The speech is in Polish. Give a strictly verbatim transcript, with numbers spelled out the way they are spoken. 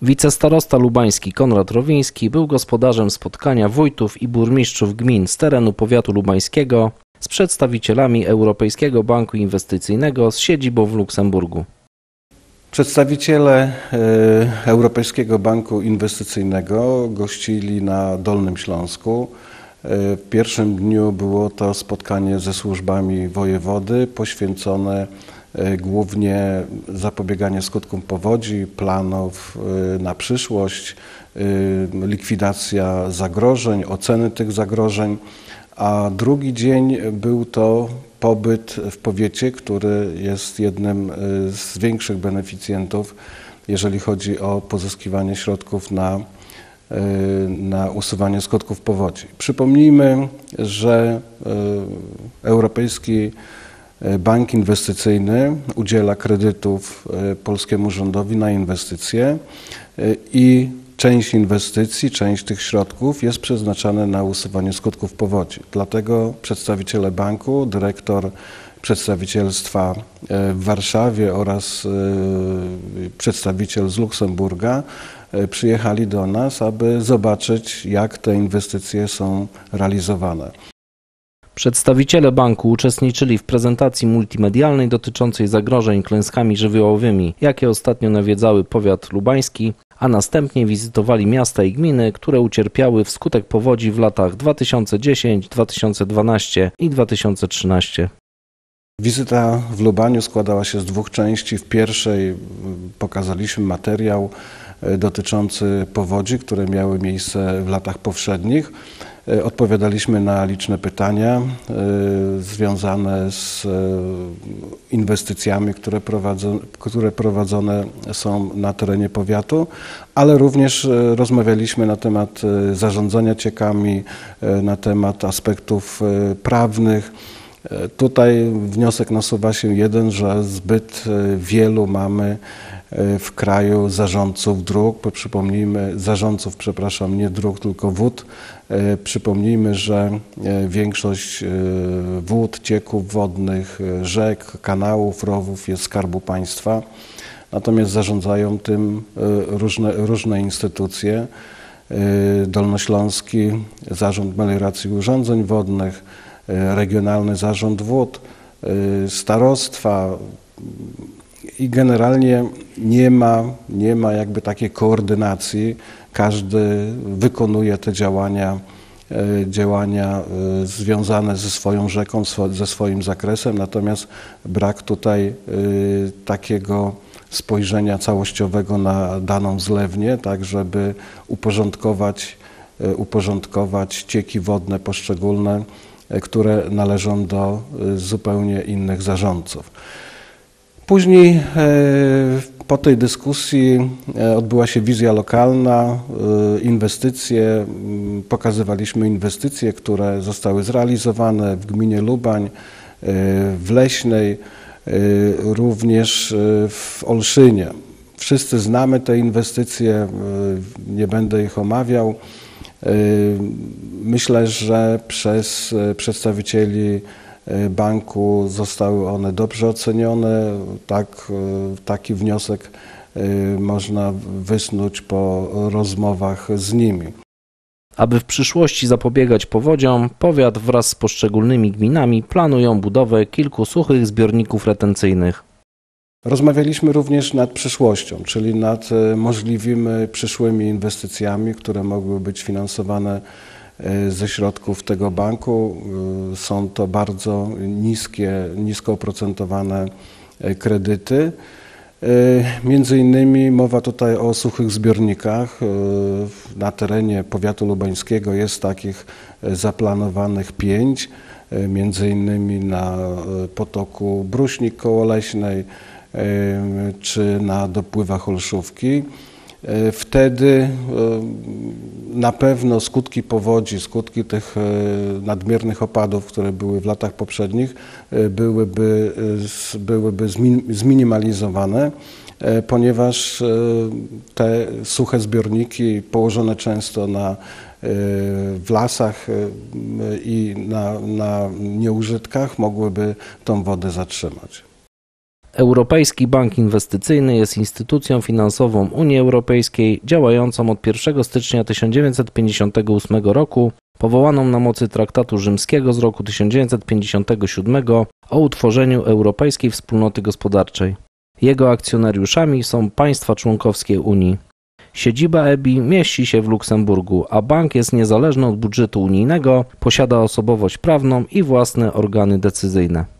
Wicestarosta lubański Konrad Rowiński był gospodarzem spotkania wójtów i burmistrzów gmin z terenu powiatu lubańskiego z przedstawicielami Europejskiego Banku Inwestycyjnego z siedzibą w Luksemburgu. Przedstawiciele Europejskiego Banku Inwestycyjnego gościli na Dolnym Śląsku. W pierwszym dniu było to spotkanie ze służbami wojewody poświęcone głównie zapobieganiu skutkom powodzi, planów na przyszłość, likwidacja zagrożeń, oceny tych zagrożeń, a drugi dzień był to pobyt w powiecie, który jest jednym z większych beneficjentów, jeżeli chodzi o pozyskiwanie środków na, na usuwanie skutków powodzi. Przypomnijmy, że Europejski Bank Inwestycyjny udziela kredytów polskiemu rządowi na inwestycje i część inwestycji, część tych środków jest przeznaczana na usuwanie skutków powodzi. Dlatego przedstawiciele banku, dyrektor przedstawicielstwa w Warszawie oraz przedstawiciel z Luksemburga przyjechali do nas, aby zobaczyć, jak te inwestycje są realizowane. Przedstawiciele banku uczestniczyli w prezentacji multimedialnej dotyczącej zagrożeń klęskami żywiołowymi, jakie ostatnio nawiedzały powiat lubański, a następnie wizytowali miasta i gminy, które ucierpiały wskutek powodzi w latach dwa tysiące dziesiątym, dwa tysiące dwunastym i dwa tysiące trzynastym. Wizyta w Lubaniu składała się z dwóch części. W pierwszej pokazaliśmy materiał dotyczący powodzi, które miały miejsce w latach poprzednich. Odpowiadaliśmy na liczne pytania związane z inwestycjami, które prowadzone, które prowadzone są na terenie powiatu, ale również rozmawialiśmy na temat zarządzania ciekami, na temat aspektów prawnych. Tutaj wniosek nasuwa się jeden, że zbyt wielu mamy w kraju zarządców dróg, bo przypomnijmy, zarządców, przepraszam, nie dróg, tylko wód. Przypomnijmy, że większość wód, cieków wodnych, rzek, kanałów, rowów jest Skarbu Państwa, natomiast zarządzają tym różne, różne instytucje. Dolnośląski Zarząd Melioracji i Urządzeń Wodnych, Regionalny Zarząd Wód, starostwa i generalnie nie ma, nie ma jakby takiej koordynacji. Każdy wykonuje te działania, działania związane ze swoją rzeką, ze swoim zakresem, natomiast brak tutaj takiego spojrzenia całościowego na daną zlewnię, tak żeby uporządkować, uporządkować cieki wodne poszczególne, które należą do zupełnie innych zarządców. Później po tej dyskusji odbyła się wizja lokalna, inwestycje, pokazywaliśmy inwestycje, które zostały zrealizowane w gminie Lubań, w Leśnej, również w Olszynie. Wszyscy znamy te inwestycje, nie będę ich omawiał. Myślę, że przez przedstawicieli banku zostały one dobrze ocenione. Tak, taki wniosek można wysnuć po rozmowach z nimi. Aby w przyszłości zapobiegać powodziom, powiat wraz z poszczególnymi gminami planują budowę kilku suchych zbiorników retencyjnych. Rozmawialiśmy również nad przyszłością, czyli nad możliwymi przyszłymi inwestycjami, które mogły być finansowane ze środków tego banku. Są to bardzo niskie, nisko oprocentowane kredyty. Między innymi mowa tutaj o suchych zbiornikach. Na terenie powiatu lubańskiego jest takich zaplanowanych pięć, między innymi na potoku Bruśnik koło Leśnej czy na dopływach Olszówki. Wtedy na pewno skutki powodzi, skutki tych nadmiernych opadów, które były w latach poprzednich, byłyby, byłyby zminimalizowane, ponieważ te suche zbiorniki położone często na, w lasach i na, na nieużytkach mogłyby tą wodę zatrzymać. Europejski Bank Inwestycyjny jest instytucją finansową Unii Europejskiej działającą od pierwszego stycznia tysiąc dziewięćset pięćdziesiątego ósmego roku, powołaną na mocy Traktatu Rzymskiego z roku tysiąc dziewięćset pięćdziesiątego siódmego o utworzeniu Europejskiej Wspólnoty Gospodarczej. Jego akcjonariuszami są państwa członkowskie Unii. Siedziba E B I mieści się w Luksemburgu, a bank jest niezależny od budżetu unijnego, posiada osobowość prawną i własne organy decyzyjne.